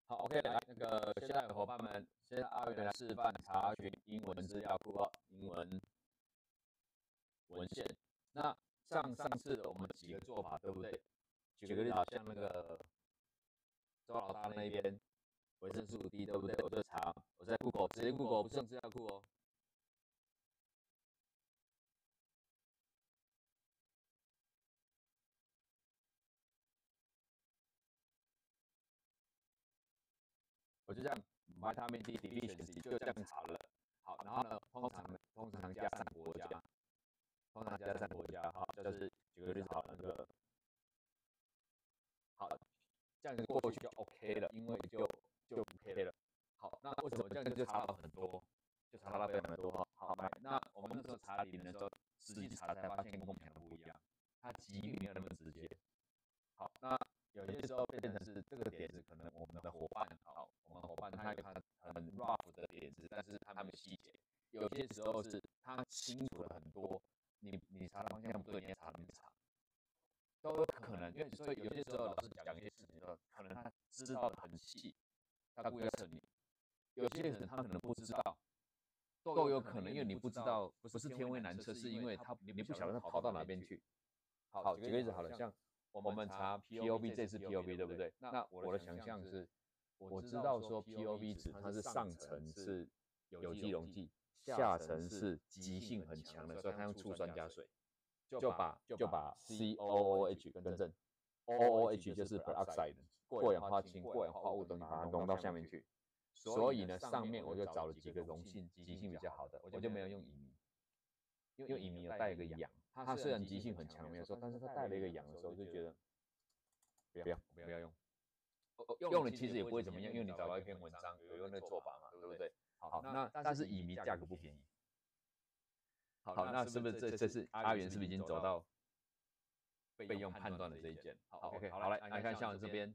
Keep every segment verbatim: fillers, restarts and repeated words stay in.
好 ，OK， 来，那个现在伙伴们，现在阿元来示范查询英文资料库哦，英文文献。那上上次我们几个做法对不对？举个例子啊，像那个周老大那边维生素 D 对不对？我就查，我在 Google 直接 Google 不是用资料库哦。我就这样 vitamin D deficiency 就这样查了。好，然后呢，通常通常加上国家，通常加上国家，好，就是举个例子好，那个好，这样子过去就 OK 了，因为就就 OK 了。好，那为什么这样就查到很多，就查到非常的多？好，来，那我们那时候查理的时候，实际查才发现跟我们想的不一样，它几率没有那么直接。好，那有些时候变成是这个点子，可能我们的伙伴，好，我们伙伴他有他很 rough 的点子，但是他没有细节。有些时候是他清楚了很多，你你查的方向不对，你也查那么查，都有可能。因为所以有些时候老师讲一些事情的时候，可能他知道的很细，他故意要蹭你；有些人他可能不知道，都有可能。因为你不知道，不是天危难测，是因为他你不晓得他跑到哪边去。好，举个例子好了，像我们查 P O V， 这次 P O V 对不对？那我的想象是，我知道说 P O V 值它是上层是有机溶剂，下层是极性很强的，所以它用醋酸加水，就把就把 C O O H 更正 ，O O H 就是 peroxide 过氧化氢、过氧化物东西，把它溶到下面去。所以呢，上面我就找了几个溶性极性比较好的，我就没有用乙醚。因为乙醚有带一个氧，它虽然极性很强没有错，但是它带了一个氧的时候，就觉得不要不要用，用了其实也不会怎么样，因为你找到一篇文章有用那个做法嘛，对不对？好，那但是乙醚价格不便宜。好，那是不是这这是阿元是不是已经走到备用判断的这一件？好 ，OK， 好来来看像我这边，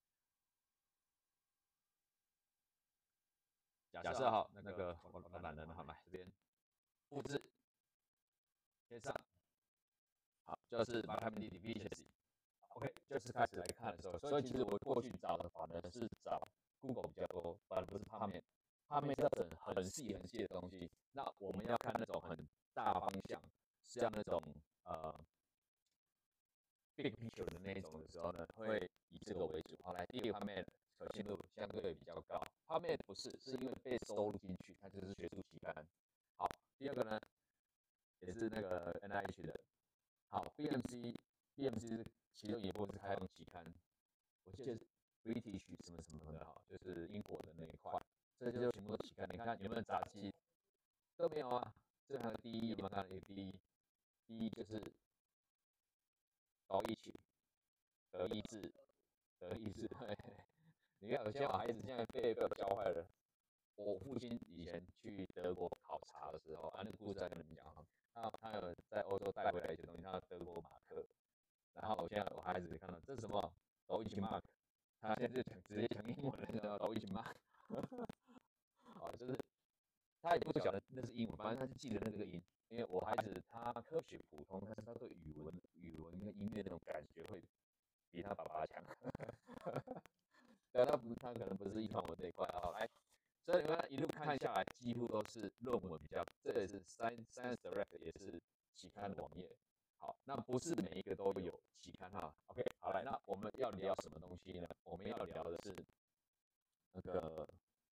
假设好那个我我懒人好来这边复制贴上。好，就是 vitamin D deficiency。OK， 就是开始来看的时候，所以其实我过去找的反而是找 Google 比较多，反而不是 PubMed。PubMed 要整很细很细的东西，那我们要看那种很大方向，像那种呃 big picture 的那一种的时候呢，会以这个为主。好，来第一个 PubMed 可信度相对比较高 ，PubMed 不是，是因为被收录进去，它就是学术期刊。好，第二个呢，也是那个 N I H 的。好 ，B M C，B M C 是其中一部分是开放期刊，我记得是 British 什么什么的，哈，就是英国的那一块，这就全部都期刊。你看有没有杂七都没有啊？这还有第一，有没有看到 第一？第一就是高一曲、德意志、德意志。你看，有些孩子现在被被我教坏了。我父亲以前去德国考察的时候，啊，那个故事在跟你们讲哈，他他有在欧洲带回来一些东西，他德国马克。然后我现在我孩子看到这是什么？Deutsche Mark， 他现在就讲直接讲英文了，你知道 Deutsche Mark。好，就是他也不晓得那是英文，反正他就记得那个音。因为我孩子他科学普通，但是他对语文、语文跟音乐那种感觉会比他爸爸强。对，他不，他可能不是一团文这一块啊。来，所以你看一路看下来，几乎都是论文比较，这也是 Science Science Direct 也是期刊的网页。好，那不是每一个都有期刊哈。OK， 好来，那我们要聊什么东西呢？我们要聊的是那个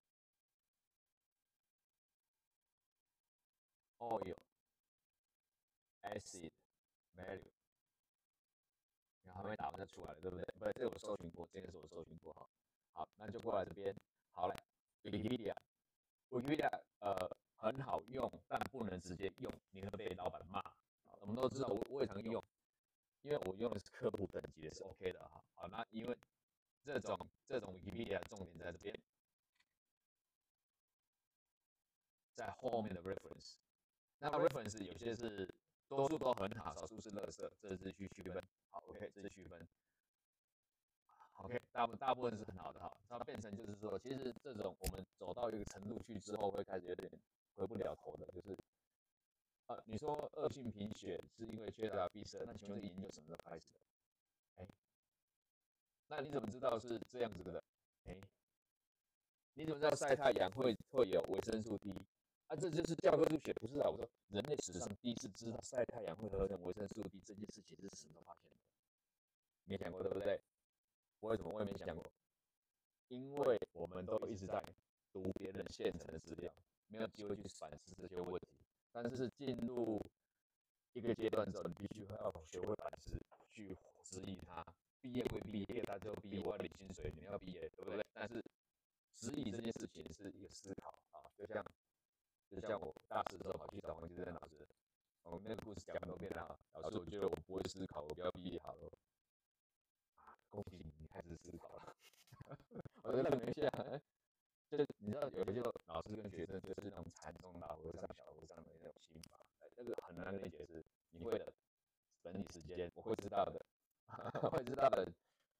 oil acid value， 然后还没打完就出来了，对不对？不，这个我搜寻过，这个是我搜寻过哈。好，那就过来这边。好来 ，Wikipedia，Wikipedia 呃很好用，但不能直接用，你会被老板骂。我们都知道，我我也常用。因为我用的是科普等级的是 OK 的哈。好，那因为这种这种 Wikipedia 重点在这边，在后面的 reference。那 reference 有些是多数都很好，少数是垃圾，这是去区分。好 ，OK， 这是区分。OK， 大部大部分是很好的哈。它变成就是说，其实这种我们走到一个程度去之后，会开始有点回不了头的，就是呃，你说恶性贫血是因为缺乏 B 十二，那请问研究什么时候开始的？哎，那你怎么知道是这样子的？哎， 你怎么知道晒太阳会会有维生素 D？啊，这就是教科书写，不是啊？我说人类史上第一次知道晒太阳会合成维生素 D 这件事情是什么发现的？没想过对不对？为什么我也没想过？因为我们都一直在读别人现成的资料，没有机会去反思这些问题。但是进入一个阶段之后，你必须要学会反思，去质疑它。毕业归毕业，大家都毕业，我要领薪水，你们要毕业，对不对？但是质疑这件事情是一个思考啊，就像就像我大四的时候跑去找黄金珍老师，我那个故事讲很多遍了，老师，我觉得我不会思考，我不要毕业好了。恭喜你，你开始思考了。我就愣了一下，就是你知道有些老师跟学生就是那种禅宗老和尚、小和尚的那种心法，那个很难跟你解释。你会的，等你时间，我会知道的，会知道的。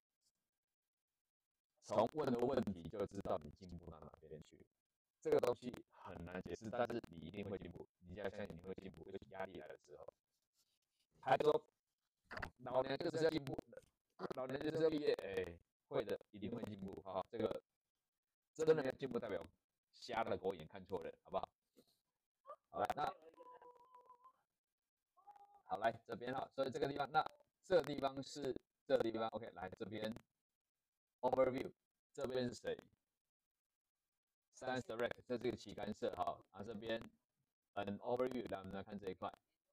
从问的问题就知道你进步到哪边去。这个东西很难解释，但是你一定会进步。你要相信你会进步，尤其压力来的时候。他说，老娘就是要进步的，老娘就是要毕业，哎、欸，会的，一定会进步。好，这个真的没有进步，代表瞎了狗眼看错人，好不好？好来，那好来这边哈，所以这个地方，那这个地方是这个地方 ，OK， 来这边 overview， 这边是谁 ？Science Direct， 这是一个期刊社哈，然后这边 an overview， 来我们来看这一块，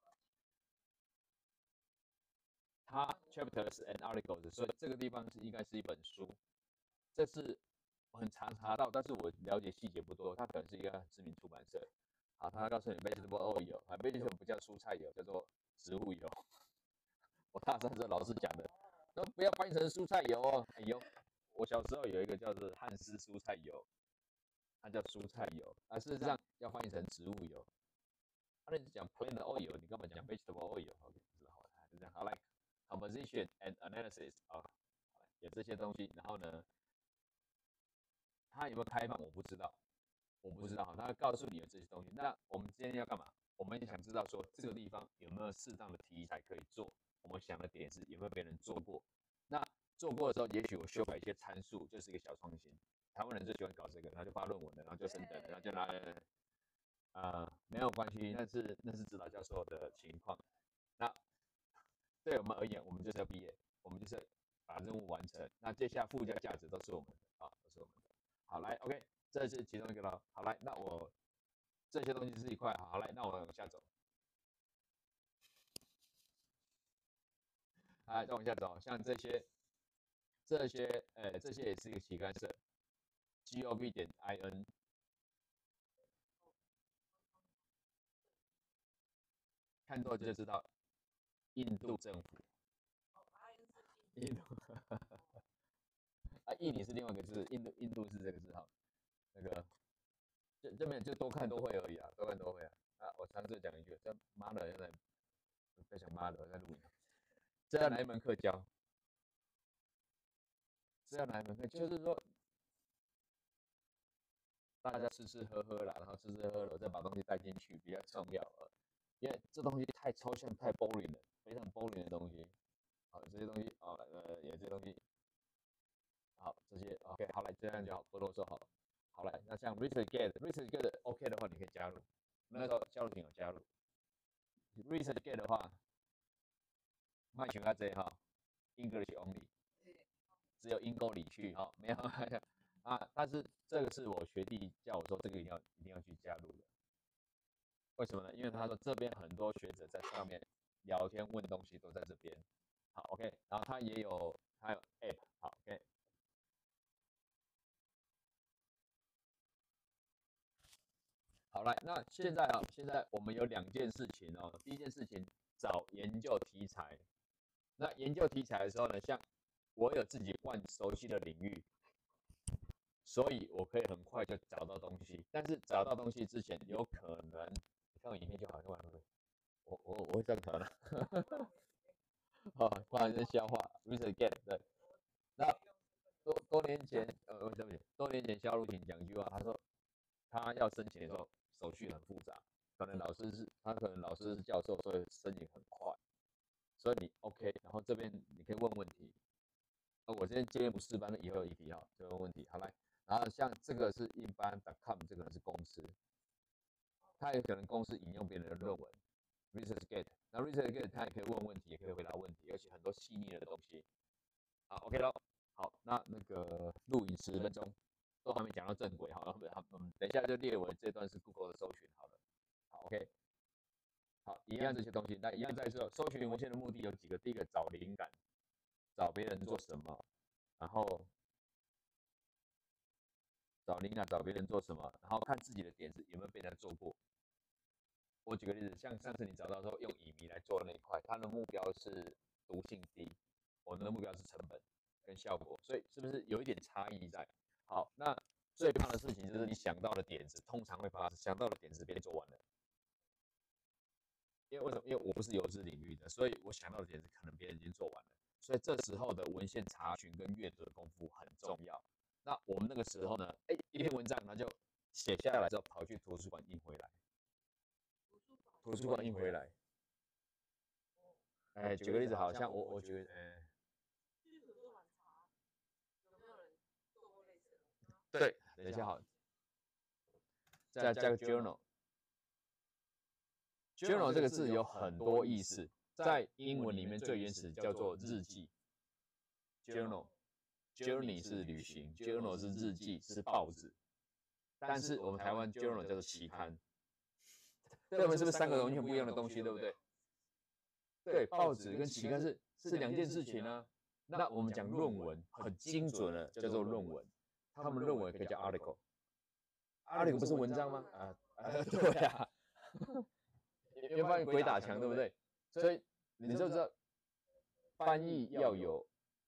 它 chapters and articles， 所以这个地方是应该是一本书，这是很常查到，但是我了解细节不多，它可能是一个很知名出版社。好，他告诉你 vegetable oil， 啊 vegetable 不叫蔬菜油，叫做植物油。我大三时候老师讲的，那不要翻译成蔬菜油哦。哎呦，我小时候有一个叫做汉斯蔬菜油，它叫蔬菜油，啊，事实上要翻译成植物油。那、啊、你讲 plant oil， 你根本讲 vegetable oil。OK， 知道了，就这样。好，来 composition and analysis 啊，有这些东西，然后呢，它有没有开放我不知道，我不知道，它会告诉你有这些东西。那我们今天要干嘛？我们也想知道说这个地方有没有适当的题材可以做。我们想的点是有没有别人做过？那做过的时候，也许我修改一些参数，就是一个小创新。台湾人最喜欢搞这个，他就发论文了，然后就升等，然后就拿了，呃，没有关系，那是那是指导教授的情况。那对我们而言，我们就是要毕业，我们就是把任务完成。那接下来附加价值都是我们的啊，都是我们的。好，来 ，OK， 这是其中一个了。好，来，那我这些东西是一块，好，来，那我往下走。啊，再往下走，像这些，这些，呃，这些也是一个期刊社 ，gov 点 in， 看多就知道，印度政府，印度，啊，印尼是另外一个字，印度，印度是这个字哈，那个，这这边就多看都会而已啊，多看都会啊。啊，我上次讲一句，这妈的，现在在想妈的在录影，这要哪一门课教？这要哪一门课？就是说。大家吃吃喝喝啦，然后吃吃喝喝，再把东西带进去比较重要了，因为这东西太抽象、太 boring 了，非常 boring 的东西。好，这些东西，好，呃，有这些东西，好，这些 OK， 好来，这样就好，不啰嗦好。好来，那像 research get，research get OK 的话，你可以加入。那时候加入挺有加入。research get 的话，卖全家这哈 ，English only， 只有英沟里去哈，没有。啊，但是这个是我学弟叫我说，这个一定要一定要去加入的。为什么呢？因为他说这边很多学者在上面聊天问东西都在这边。好 ，OK， 然后他也有他有 App， 好 ，OK。好来，那现在啊，现在我们有两件事情哦。第一件事情，找研究题材。那研究题材的时候呢，像我有自己惯熟悉的领域，所以我可以很快就找到东西。但是找到东西之前，有可能你看我影片就好，看完了。我我我会这样调的。好，不好意思，消化 research get 对。那多多年前，呃，对不起，多年前肖如婷讲一句话，他说他要申请的时候手续很复杂，可能老师是他可能老师是教授，所以申请很快，所以你 OK， 然后这边你可以问问题。那我今天接不示范的以后有一题哈，就问问题。好来， 然后像这个是一般 .com， 这个是公司，它也可能公司引用别人的论文 ，ResearchGate， 那 ResearchGate 它也可以问问题，也可以回答问题，而且很多细腻的东西。好 ，OK 了。好，那那个录影十分钟，都还没讲到正轨，好，好，嗯，等一下就列为这段是 Google 的搜寻好了。好 ，OK。好，一样这些东西，那一样在这搜寻文献的目的有几个，第一个找灵感，找别人做什么，然后找灵感，找别人做什么，然后看自己的点子有没有被人做过。我举个例子，像上次你找到说用乙醚来做那一块，它的目标是毒性低，我们的目标是成本跟效果，所以是不是有一点差异在？好，那最怕的事情就是你想到的点子，通常会发生想到的点子别人做完了。因为为什么？因为我不是油脂领域的，所以我想到的点子可能别人已经做完了，所以这时候的文献查询跟阅读的功夫很重要。那我们那个时候呢，哎，一篇文章，那就写下来之后跑去图书馆印回来，图书馆印回来。哎，举个例子，好像我我举个，嗯，对，等一下好，再加个 journal。journal 这个字有很多意思，在英文里面最原始叫做日记 ，journal。journey 是旅行 ，journal 是日记，是报纸。但是我们台湾 journal 叫做期刊，这我们是不是三个完全不一样的东西，对不对？对，报纸跟期刊是是两件事情啊。那我们讲论文，很精准的叫做论文，他们论文可以叫 article。article 不是文章吗？啊，啊对啊。你会发现鬼打墙，对不对？所以你就知道翻译要有，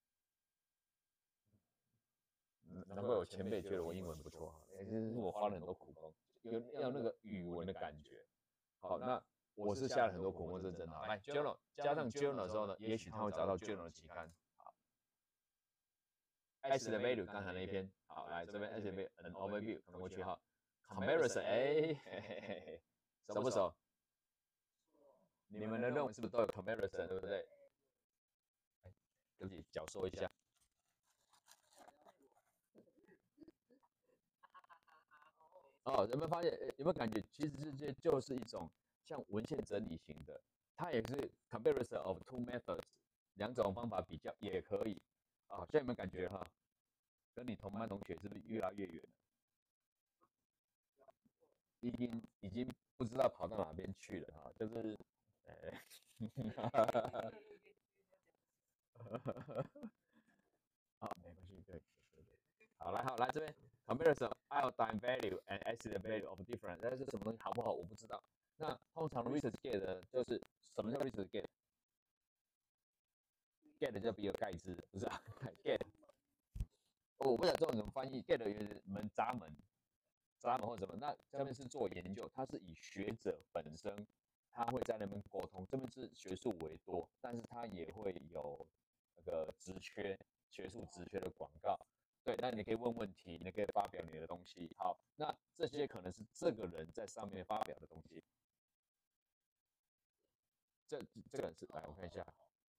难怪我前辈觉得我英文不错，其实是我花了很多苦功，有要那个语文的感觉。好，那我是下了很多苦功，这是真的。来 journal 加上 journal 的时候呢，也许他会找到 journal 的期刊。好 ，S 的 value 刚才那一篇，好，来这边 S 的 value an overview 看过去哈 ，comparison 哎，嘿嘿嘿，熟不熟？你们的论文是不是都有 comparison， 对不对？对不起，脚收一下。哦，有没有发现？有没有感觉？其实这些就是一种像文献整理型的，它也是 comparison of two methods， 两种方法比较也可以。啊、哦，现在有没有感觉哈？跟你同班同学是不是越来越远了？已经已经不知道跑到哪边去了哈，就是，呃，好，没关系，对，对对。好，来，好，来这边 comparison iodine value and acid value of different， 那是什么东西好不好？我不知道。那通常 ResearchGate 的就是什么叫 ResearchGate？Get 就比尔盖茨，不是啊？Get，哦，我不知道这种怎么翻译。Get 有门闸门，闸门或什么？那这边是做研究，它是以学者本身，他会在那边沟通。这边是学术为多，但是他也会有那个职缺，学术职缺的广告。对，那你可以问问题，你可以发表你的东西。好，那这些可能是这个人在上面发表的东西。这这个人是，来我看一下，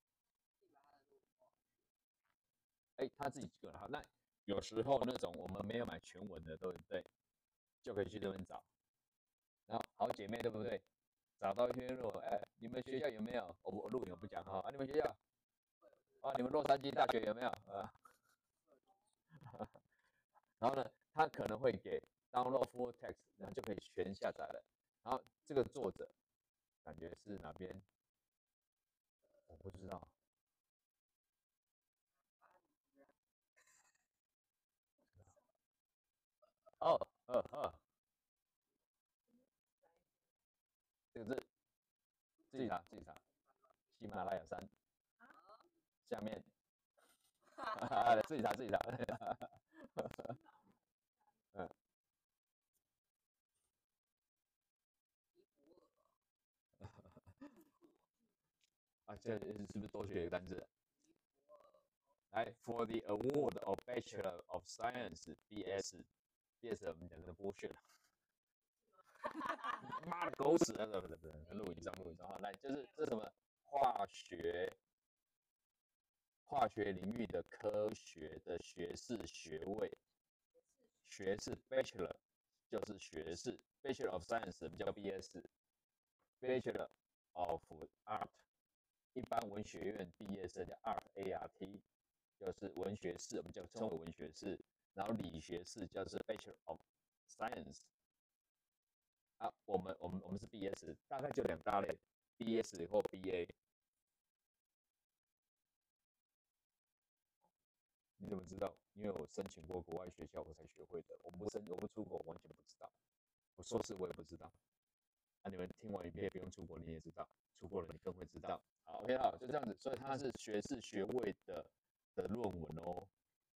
哎，他自己个人好。那有时候那种我们没有买全文的，对不对？就可以去这边找。然后好姐妹，对不对？找到一篇论文，哎，你们学校有没有？我我录影我不讲哈，啊，你们学校，啊，你们洛杉矶大学有没有？啊，然后呢，他可能会给 download full text，然后就可以全下载了。然后这个作者感觉是哪边？我不知道。哦，呃呃，这个字自己查自己查，喜马拉雅山下面，自己查自己查。嗯，啊，这是不是多学一个单字？来 ，for the award of Bachelor of Science，B S，B S 我们讲的剥削，妈的狗屎！不不不，录影上录影上哈，来就是这什么化学化学领域的科学的学士学位， 学士 Bachelor 就是学士 ，Bachelor of Science 我们叫 B S，Bachelor of Art 一般文学院毕业生叫 Art A R T， 就是文学士，我们叫称为文学士。然后理学士就是 Bachelor of Science。啊，我们我们我们是 B S， 大概就两大类 ，B S 或 B A。你怎么知道？因为我申请过国外学校，我才学会的。我不申，我不出国，完全不知道。我硕士我也不知道。啊，你们听完你也不用出国，你也知道。出国了你更会知道。好 ，OK， 好，就这样子。所以它是学士学位的的论文哦。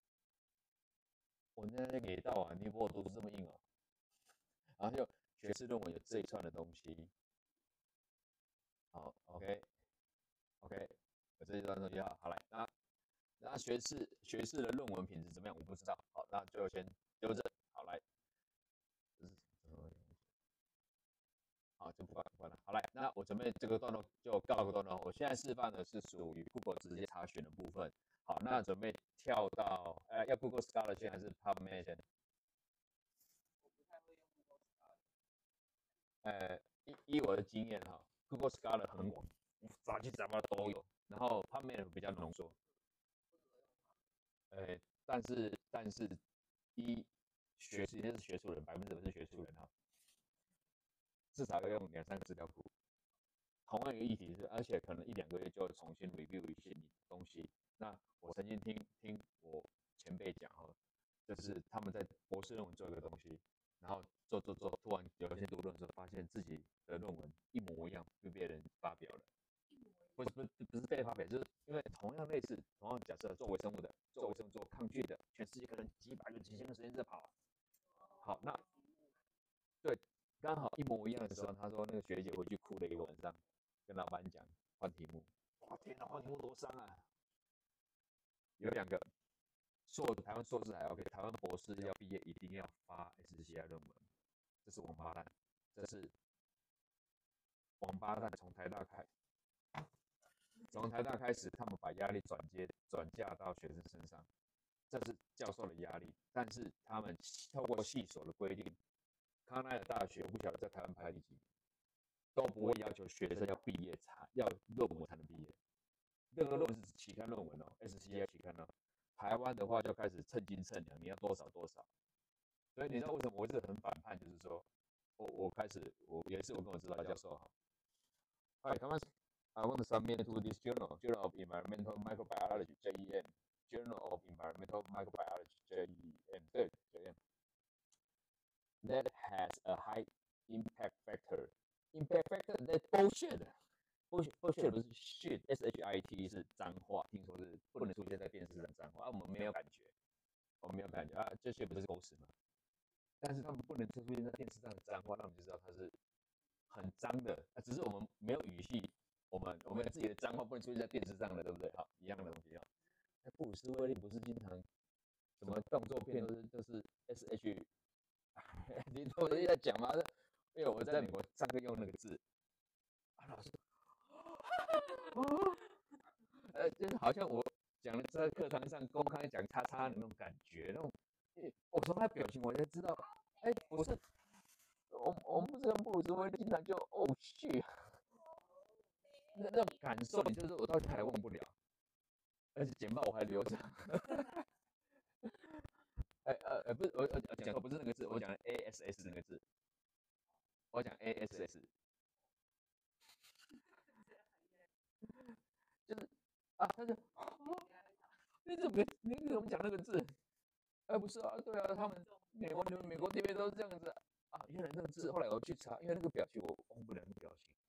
我那天给到啊，你给我读这么硬哦。然后就学士论文有这一串的东西。好 ，OK，OK， 有这一段东西好，好来，那那学士学士的论文品质怎么样？我不知道。好，那就先丢着。好来，这是什么东西？好，就不管不管了。好来，那我准备这个段落就告个段落。我现在示范的是属于 Google 直接查询的部分。好，那准备跳到呃，要 Google Scholar 先还是 PubMed 先？我不太会用 Google Scholar。呃，依依我的经验哈 ，Google Scholar 很广，杂七杂八都有。然后 PubMed 比较浓缩。呃，但是但是一学术，那是学术人，百分之百是学术人哈，至少要用两三个资料库。同样一个议题是，而且可能一两个月就重新 review 一些你的东西。那我曾经听听我前辈讲哈，就是他们在博士论文做一个东西，然后做做做，突然有一天读论文的时候，发现自己的论文一模一样被别人发表了。不是不是不是被发表，就是因为同样类似，同样假设做微生物的，做微生物做抗菌的，全世界可能几百个、几千个实验室跑。好，那对，刚好一模一样的时候，他说那个学姐回去哭了一个晚上，跟老板讲换题目。哇，天哪，换题目多伤啊！有两个硕台湾硕士还 OK， 台湾博士要毕业一定要发 S C I 论文，这是王八蛋，这是王八蛋从台大开。从台大开始，他们把压力转接转嫁到学生身上，这是教授的压力。但是他们透过系所的规定，康奈尔大学我不晓得在台湾排第几名，都不会要求学生要毕业才要论文才能毕业。任何论文是期刊论文哦 ，S C I 期刊哦。台湾的话就开始称斤称两，你要多少多少。所以你知道为什么我一直很反叛？就是说，我我开始我有一次我跟我指导教授哈，嗨，他们。I want to submit to this journal, Journal of Environmental Microbiology (J E M), Journal of Environmental Microbiology (J E M), 对 ，J E M. That has a high impact factor. Impact factor, that bullshit. bullshit bullshit 不是 shit, S H I T 是脏话，听说是不能出现在电视上脏话，啊，我们没有感觉，我们没有感觉啊，这些不是狗屎吗？但是他们不能出现在电视上的脏话，那我们就知道它是很脏的，啊，只是我们没有语系。我们我们自己的脏话不能出现在电视上的，对不对？好，一样的东西啊。那布鲁斯威利不是经常什么动作片都是都是 S H， 你懂我在讲吗？因为我在美国上课用那个字，啊，老师，呃，就是好像我讲的在课堂上公开讲叉叉的那种感觉，那种，我从他表情我才知道，哎，不是，我我们不是跟布鲁斯威利经常就哦去。那那种感受，你就是我到现在还忘不了，而且简报我还留着。哎呃呃，不是我呃讲的不是那个字，我讲的 A S S 那个字，我讲 A S S， 就是啊，他就你怎么你怎么讲那个字？哎，不是啊，对啊，他们美国你们美国这边都是这样子啊，原来那个字，后来我去查，因为那个表情我忘不了那个表情。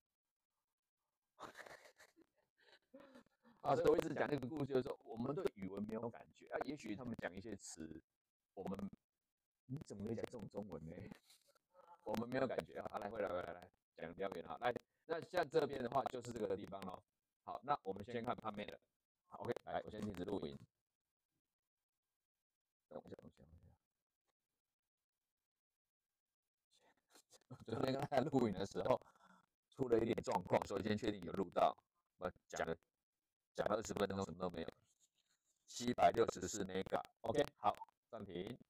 啊，所以我一直讲那个故事，就是说我们对语文没有感觉啊。也许他们讲一些词，我们你怎么会讲这种中文呢？我们没有感觉啊。来，回来，回来，来讲表演哈。来，那像这边的话就是这个地方咯。好，那我们先看旁边的。好 ，OK， 来，我先停止录音。等一下，等一下，等一下。昨天跟他录影的时候出了一点状况，所以先确定有录到。我讲了讲了二十分钟，什么都没有。七百六十四 mega，OK， 好，暂停。